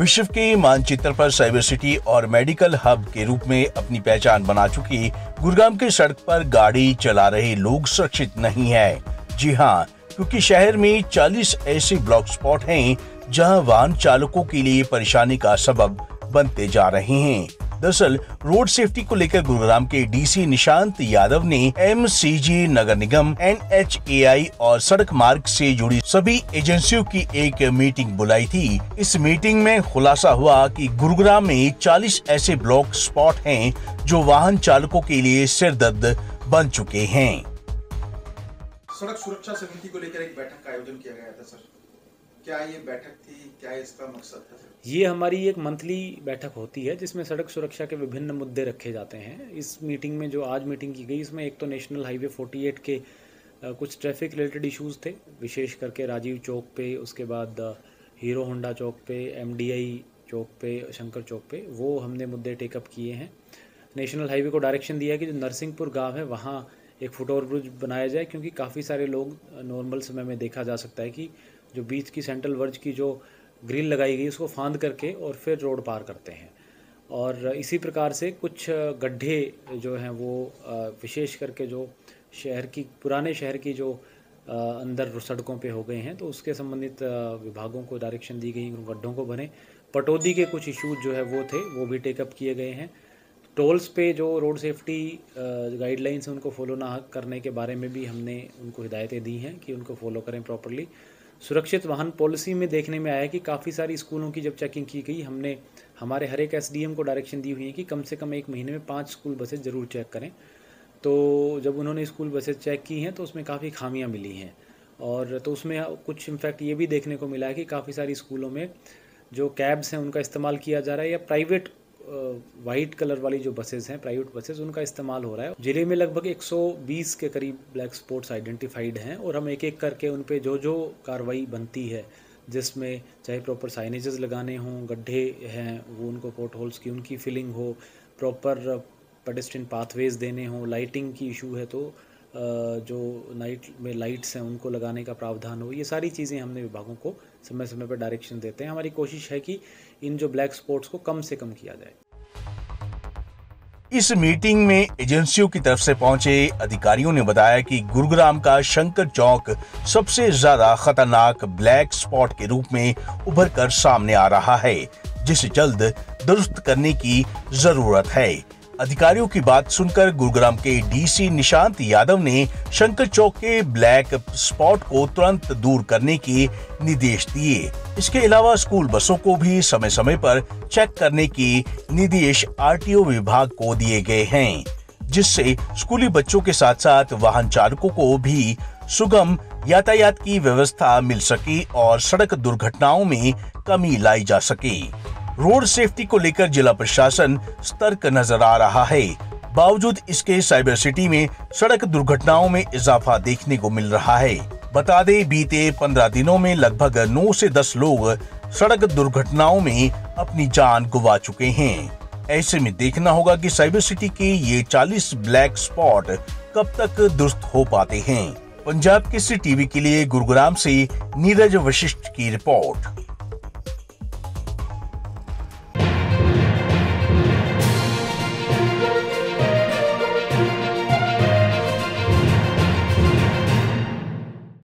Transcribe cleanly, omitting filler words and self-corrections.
विश्व के मानचित्र पर साइबर सिटी और मेडिकल हब के रूप में अपनी पहचान बना चुकी गुरुग्राम के सड़क पर गाड़ी चला रहे लोग सुरक्षित नहीं है। जी हाँ, क्योंकि शहर में 40 ऐसे ब्लॉक स्पॉट हैं जहां वाहन चालकों के लिए परेशानी का सबब बनते जा रहे हैं। दरअसल रोड सेफ्टी को लेकर गुरुग्राम के डीसी निशांत यादव ने एमसीजी, नगर निगम, NHAI और सड़क मार्ग से जुड़ी सभी एजेंसियों की एक मीटिंग बुलाई थी। इस मीटिंग में खुलासा हुआ कि गुरुग्राम में 40 ऐसे ब्लॉक स्पॉट हैं जो वाहन चालकों के लिए सिरदर्द बन चुके हैं। सड़क सुरक्षा समिति को लेकर एक बैठक का आयोजन किया गया था सर, क्या ये बैठक थी, क्या इसका मकसद था सर? ये हमारी एक मंथली बैठक होती है जिसमें सड़क सुरक्षा के विभिन्न मुद्दे रखे जाते हैं। इस मीटिंग में जो आज मीटिंग की गई, इसमें एक तो नेशनल हाईवे 48 के कुछ ट्रैफिक रिलेटेड इश्यूज थे, विशेष करके राजीव चौक पे, उसके बाद हीरो होंडा चौक पे, MDI चौक पे, शंकर चौक पे, वो हमने मुद्दे टेकअप किए हैं। नेशनल हाईवे को डायरेक्शन दिया कि जो नरसिंहपुर गाँव है वहाँ एक फुट ओवर ब्रिज बनाया जाए, क्योंकि काफ़ी सारे लोग नॉर्मल समय में देखा जा सकता है कि जो बीच की सेंट्रल वर्ज की जो ग्रिल लगाई गई उसको फांद करके और फिर रोड पार करते हैं। और इसी प्रकार से कुछ गड्ढे जो हैं वो विशेष करके जो पुराने शहर की जो अंदर सड़कों पे हो गए हैं, तो उसके संबंधित विभागों को डायरेक्शन दी गई गड्ढों को भरें। पटौदी के कुछ इश्यूज जो है वो थे, वो भी टेकअप किए गए हैं। टोल्स पे जो रोड सेफ्टी गाइडलाइंस हैं उनको फॉलो ना करने के बारे में भी हमने उनको हिदायतें दी हैं कि उनको फॉलो करें प्रॉपरली। सुरक्षित वाहन पॉलिसी में देखने में आया कि काफ़ी सारी स्कूलों की जब चेकिंग की गई, हमने हमारे हर एक SDM को डायरेक्शन दी हुई है कि कम से कम एक महीने में 5 स्कूल बसें ज़रूर चेक करें। तो जब उन्होंने स्कूल बसें चेक की हैं तो उसमें काफ़ी खामियां मिली हैं, और तो उसमें कुछ इनफैक्ट ये भी देखने को मिला है कि काफ़ी सारी स्कूलों में जो कैब्स हैं उनका इस्तेमाल किया जा रहा है, या प्राइवेट वाइट कलर वाली जो बसेस हैं, प्राइवेट बसेस, उनका इस्तेमाल हो रहा है। जिले में लगभग 120 के करीब ब्लैक स्पॉट्स आइडेंटिफाइड हैं, और हम एक एक करके उन पे जो जो कार्रवाई बनती है, जिसमें चाहे प्रॉपर साइनेजेस लगाने हों, गड्ढे हैं वो उनको पोर्ट होल्स की उनकी फिलिंग हो, प्रॉपर पेडेस्ट्रियन पाथवेज देने हों, लाइटिंग की इशू है तो जो नाइट में लाइट्स हैं उनको लगाने का प्रावधान हो, ये सारी चीज़ें हमने विभागों को समय समय पर डायरेक्शन देते हैं। हमारी कोशिश है कि इन जो ब्लैक स्पॉट्स को कम से कम किया जाए। इस मीटिंग में एजेंसियों की तरफ से पहुंचे अधिकारियों ने बताया कि गुरुग्राम का शंकर चौक सबसे ज्यादा खतरनाक ब्लैक स्पॉट के रूप में उभर कर सामने आ रहा है, जिसे जल्द दुरुस्त करने की जरूरत है। अधिकारियों की बात सुनकर गुरुग्राम के डीसी निशांत यादव ने शंकर चौक के ब्लैक स्पॉट को तुरंत दूर करने के निर्देश दिए। इसके अलावा स्कूल बसों को भी समय समय पर चेक करने के निर्देश RTO विभाग को दिए गए हैं, जिससे स्कूली बच्चों के साथ साथ वाहन चालकों को भी सुगम यातायात की व्यवस्था मिल सके और सड़क दुर्घटनाओं में कमी लाई जा सके। रोड सेफ्टी को लेकर जिला प्रशासन सतर्क नजर आ रहा है। बावजूद इसके साइबर सिटी में सड़क दुर्घटनाओं में इजाफा देखने को मिल रहा है। बता दें, बीते 15 दिनों में लगभग 9 से 10 लोग सड़क दुर्घटनाओं में अपनी जान गंवा चुके हैं। ऐसे में देखना होगा कि साइबर सिटी के ये 40 ब्लैक स्पॉट कब तक दुरुस्त हो पाते हैं। पंजाब केसरी टीवी के लिए गुरुग्राम से नीरज वशिष्ठ की रिपोर्ट।